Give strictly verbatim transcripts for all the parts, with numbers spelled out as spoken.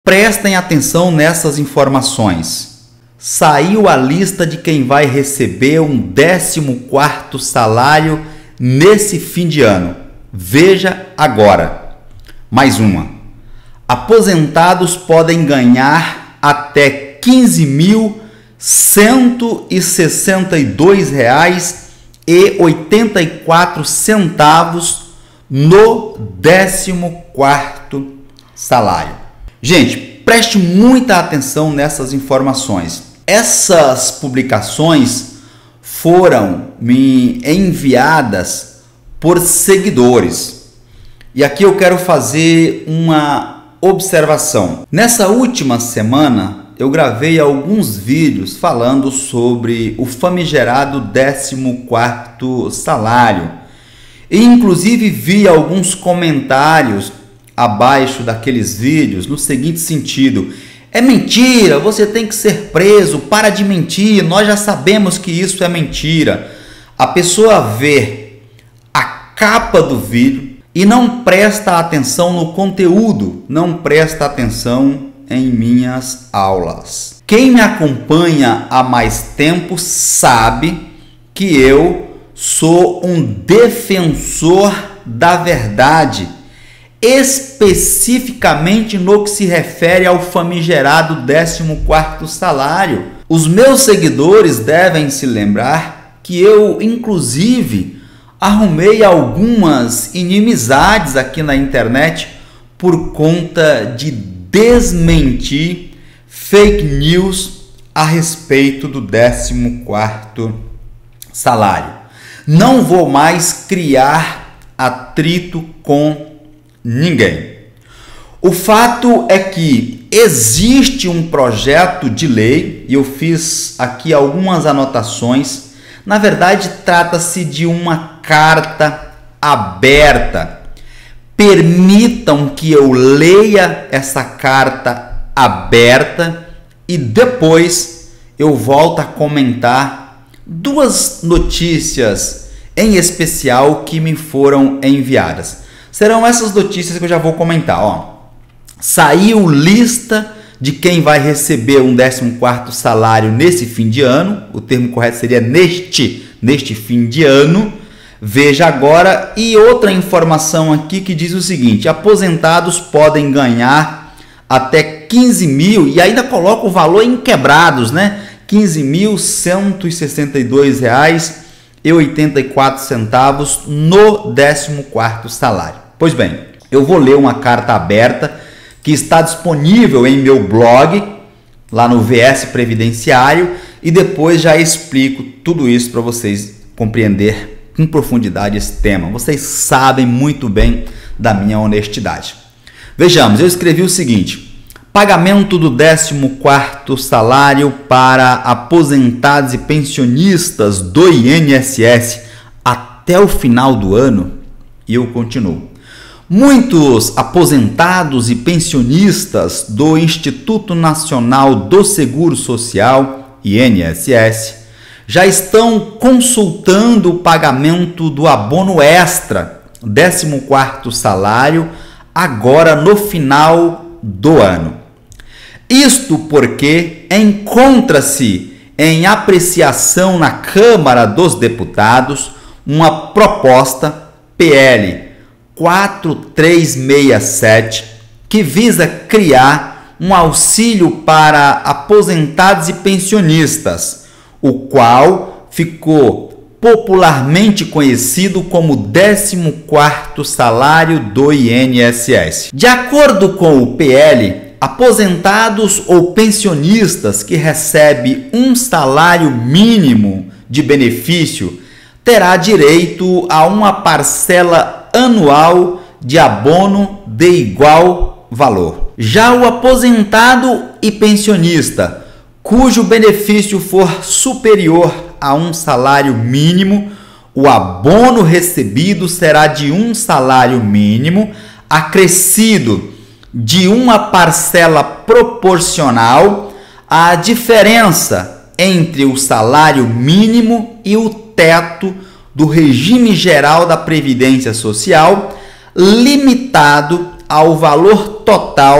Prestem atenção nessas informações. Saiu a lista de quem vai receber um décimo quarto salário nesse fim de ano. Veja agora. Mais uma. Aposentados podem ganhar até quinze mil cento e sessenta e dois reais e oitenta e quatro centavos no décimo quarto salário. Gente, preste muita atenção nessas informações. Essas publicações foram me enviadas por seguidores. E aqui eu quero fazer uma observação. Nessa última semana, eu gravei alguns vídeos falando sobre o famigerado décimo quarto salário. E inclusive vi alguns comentários abaixo daqueles vídeos no seguinte sentido: é mentira, você tem que ser preso, para de mentir, nós já sabemos que isso é mentira. A pessoa vê a capa do vídeo e não presta atenção no conteúdo, não presta atenção em minhas aulas. Quem me acompanha há mais tempo sabe que eu sou um defensor da verdade, especificamente no que se refere ao famigerado décimo quarto salário. Os meus seguidores devem se lembrar que eu, inclusive, arrumei algumas inimizades aqui na internet por conta de desmentir fake news a respeito do décimo quarto salário. Não vou mais criar atrito com ninguém. O fato é que existe um projeto de lei, e eu fiz aqui algumas anotações. Na verdade, trata-se de uma carta aberta. Permitam que eu leia essa carta aberta e depois eu volto a comentar duas notícias em especial que me foram enviadas. Serão essas notícias que eu já vou comentar. Ó, saiu lista de quem vai receber um décimo quarto salário nesse fim de ano. O termo correto seria neste, neste fim de ano. Veja agora. E outra informação aqui que diz o seguinte: aposentados podem ganhar até quinze mil, e ainda coloca o valor em quebrados, né? quinze mil cento e sessenta e dois reais e oitenta e quatro centavos no décimo quarto salário. Pois bem, eu vou ler uma carta aberta que está disponível em meu blog, lá no V S Previdenciário, e depois já explico tudo isso para vocês compreender em profundidade esse tema. Vocês sabem muito bem da minha honestidade. Vejamos, eu escrevi o seguinte: pagamento do décimo quarto salário para aposentados e pensionistas do I N S S até o final do ano. E eu continuo. Muitos aposentados e pensionistas do Instituto Nacional do Seguro Social, I N S S, já estão consultando o pagamento do abono extra, décimo quarto salário, agora no final do ano. Isto porque encontra-se em apreciação na Câmara dos Deputados uma proposta P L quatro três seis sete que visa criar um auxílio para aposentados e pensionistas, o qual ficou popularmente conhecido como décimo quarto salário do I N S S. De acordo com o P L, aposentados ou pensionistas que recebem um salário mínimo de benefício terá direito a uma parcela anual de abono de igual valor. Já o aposentado e pensionista cujo benefício for superior a um salário mínimo, o abono recebido será de um salário mínimo acrescido de uma parcela proporcional à diferença entre o salário mínimo e o teto do regime geral da Previdência Social, limitado ao valor total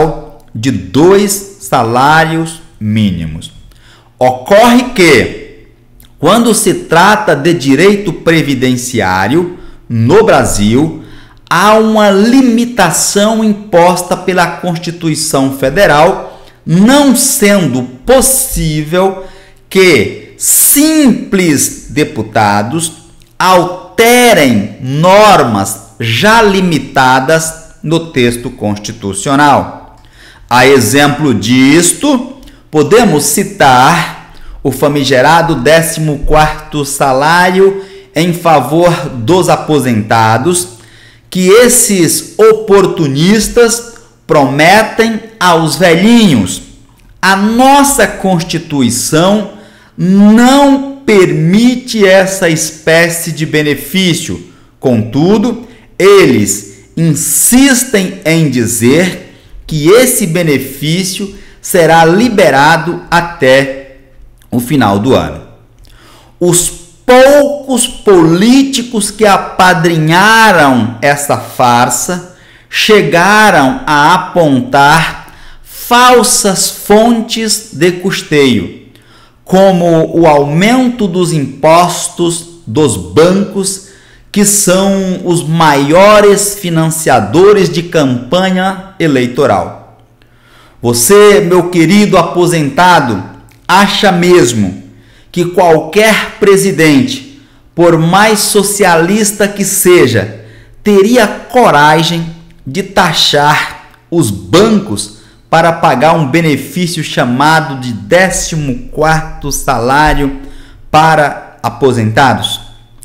de dois salários mínimos. Ocorre que, quando se trata de direito previdenciário no Brasil, há uma limitação imposta pela Constituição Federal, não sendo possível que simples deputados alterem normas já limitadas no texto constitucional. A exemplo disto, podemos citar o famigerado décimo quarto salário em favor dos aposentados, que esses oportunistas prometem aos velhinhos. A nossa Constituição não permite essa espécie de benefício. Contudo, eles insistem em dizer que esse benefício será liberado até o final do ano. Os poucos políticos que apadrinharam essa farsa chegaram a apontar falsas fontes de custeio, como o aumento dos impostos dos bancos, que são os maiores financiadores de campanha eleitoral. Você, meu querido aposentado, acha mesmo que qualquer presidente, por mais socialista que seja, teria coragem de taxar os bancos para pagar um benefício chamado de décimo quarto salário para aposentados?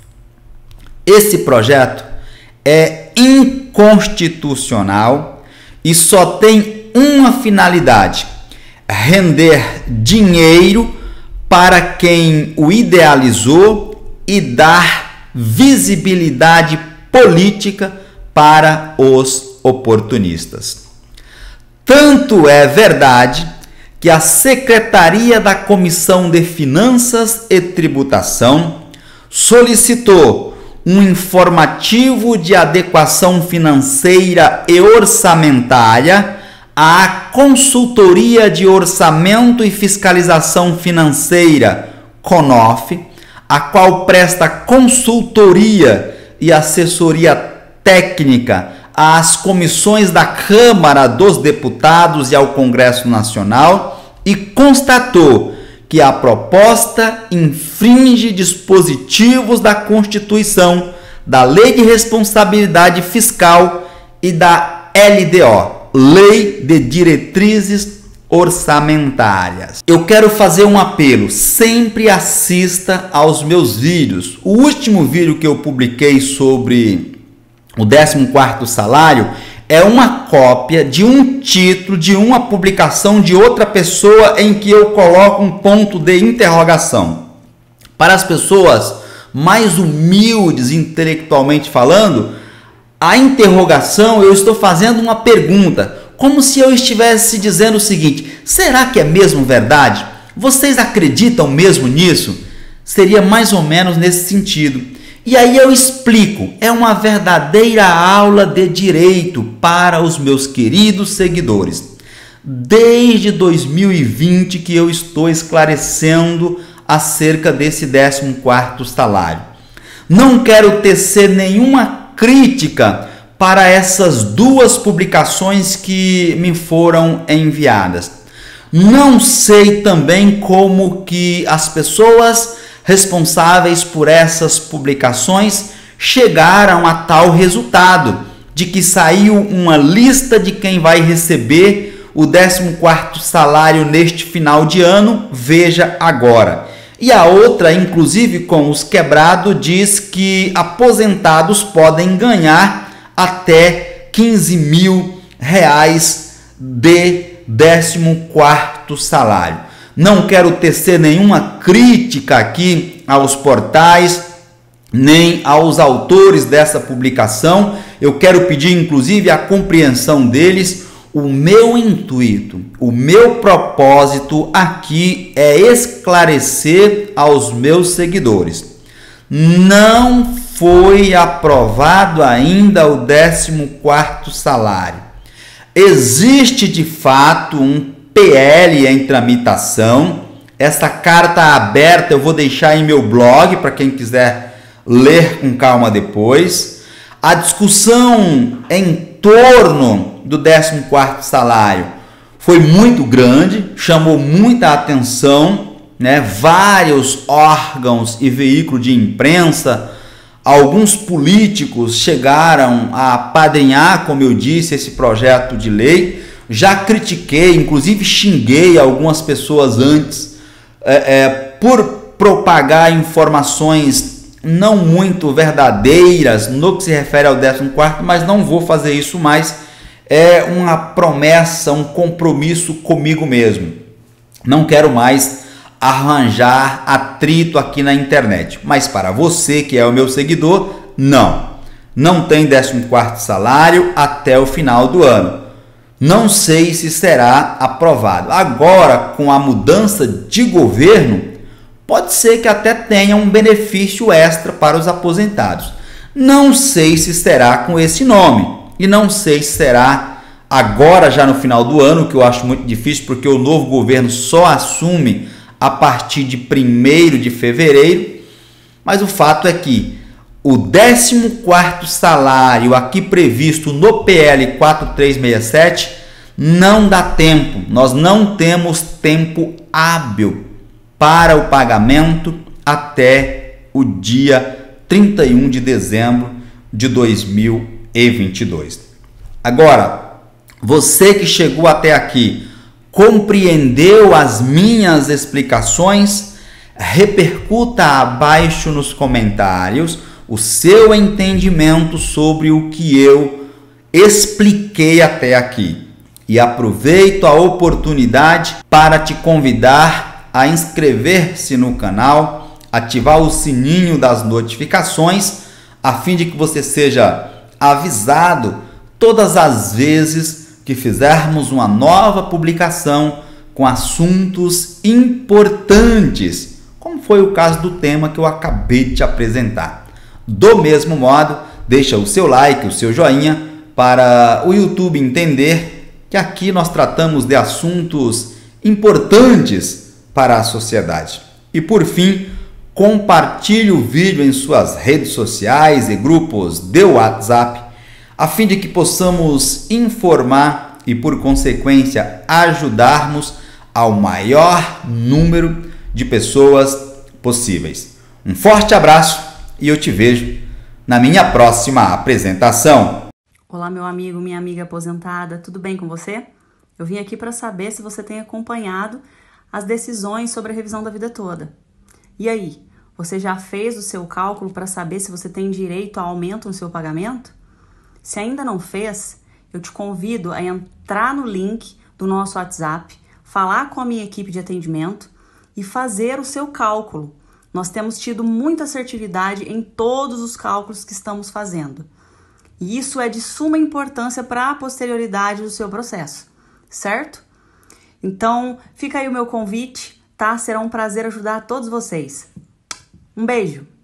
Esse projeto é inconstitucional e só tem uma finalidade: render dinheiro para quem o idealizou e dar visibilidade política para os oportunistas. Tanto é verdade que a Secretaria da Comissão de Finanças e Tributação solicitou um informativo de adequação financeira e orçamentária à Consultoria de Orçamento e Fiscalização Financeira, CONOF, a qual presta consultoria e assessoria técnica às comissões da Câmara dos Deputados e ao Congresso Nacional, e constatou que a proposta infringe dispositivos da Constituição, da Lei de Responsabilidade Fiscal e da L D O, Lei de Diretrizes Orçamentárias. Eu quero fazer um apelo: sempre assista aos meus vídeos. O último vídeo que eu publiquei sobre o décimo quarto salário é uma cópia de um título de uma publicação de outra pessoa em que eu coloco um ponto de interrogação. Para as pessoas mais humildes intelectualmente falando, a interrogação, eu estou fazendo uma pergunta, como se eu estivesse dizendo o seguinte: será que é mesmo verdade? Vocês acreditam mesmo nisso? Seria mais ou menos nesse sentido. E aí eu explico, é uma verdadeira aula de direito para os meus queridos seguidores. Desde dois mil e vinte que eu estou esclarecendo acerca desse décimo quarto salário. Não quero tecer nenhuma crítica para essas duas publicações que me foram enviadas. Não sei também como que as pessoas responsáveis por essas publicações chegaram a tal resultado, de que saiu uma lista de quem vai receber o décimo quarto salário neste final de ano, veja agora. E a outra, inclusive com os quebrados, diz que aposentados podem ganhar até quinze mil reais de décimo quarto salário. Não quero tecer nenhuma crítica aqui aos portais, nem aos autores dessa publicação. Eu quero pedir, inclusive, a compreensão deles. O meu intuito, o meu propósito aqui é esclarecer aos meus seguidores. Não foi aprovado ainda o décimo quarto salário. Existe de fato um P L em tramitação. Esta carta aberta eu vou deixar em meu blog para quem quiser ler com calma depois. A discussão em torno do décimo quarto salário foi muito grande, chamou muita atenção, né? Vários órgãos e veículos de imprensa, alguns políticos chegaram a apadrinhar, como eu disse, esse projeto de lei. Já critiquei, inclusive xinguei algumas pessoas antes é, é, por propagar informações não muito verdadeiras no que se refere ao décimo quarto, mas não vou fazer isso mais. É uma promessa, um compromisso comigo mesmo. Não quero mais arranjar atrito aqui na internet. Mas para você que é o meu seguidor, não. Não tem décimo quarto salário até o final do ano. Não sei se será aprovado. Agora, com a mudança de governo, pode ser que até tenha um benefício extra para os aposentados. Não sei se será com esse nome. E não sei se será agora, já no final do ano, que eu acho muito difícil, porque o novo governo só assume a partir de primeiro de fevereiro. Mas o fato é que o décimo quarto salário aqui previsto no P L quatro três seis sete não dá tempo. Nós não temos tempo hábil para o pagamento até o dia trinta e um de dezembro de dois mil e vinte e dois. Agora, você que chegou até aqui, compreendeu as minhas explicações? Repercuta abaixo nos comentários o seu entendimento sobre o que eu expliquei até aqui. E aproveito a oportunidade para te convidar a inscrever-se no canal, ativar o sininho das notificações, a fim de que você seja avisado todas as vezes que fizermos uma nova publicação com assuntos importantes, como foi o caso do tema que eu acabei de te apresentar. Do mesmo modo, deixa o seu like, o seu joinha, para o YouTube entender que aqui nós tratamos de assuntos importantes para a sociedade. E por fim, compartilhe o vídeo em suas redes sociais e grupos de WhatsApp, a fim de que possamos informar e, por consequência, ajudarmos ao maior número de pessoas possíveis. Um forte abraço e eu te vejo na minha próxima apresentação. Olá, meu amigo, minha amiga aposentada, tudo bem com você? Eu vim aqui para saber se você tem acompanhado as decisões sobre a revisão da vida toda. E aí, você já fez o seu cálculo para saber se você tem direito a aumento no seu pagamento? Se ainda não fez, eu te convido a entrar no link do nosso WhatsApp, falar com a minha equipe de atendimento e fazer o seu cálculo. Nós temos tido muita assertividade em todos os cálculos que estamos fazendo. E isso é de suma importância para a posterioridade do seu processo, certo? Então, fica aí o meu convite, tá? Será um prazer ajudar todos vocês. Um beijo!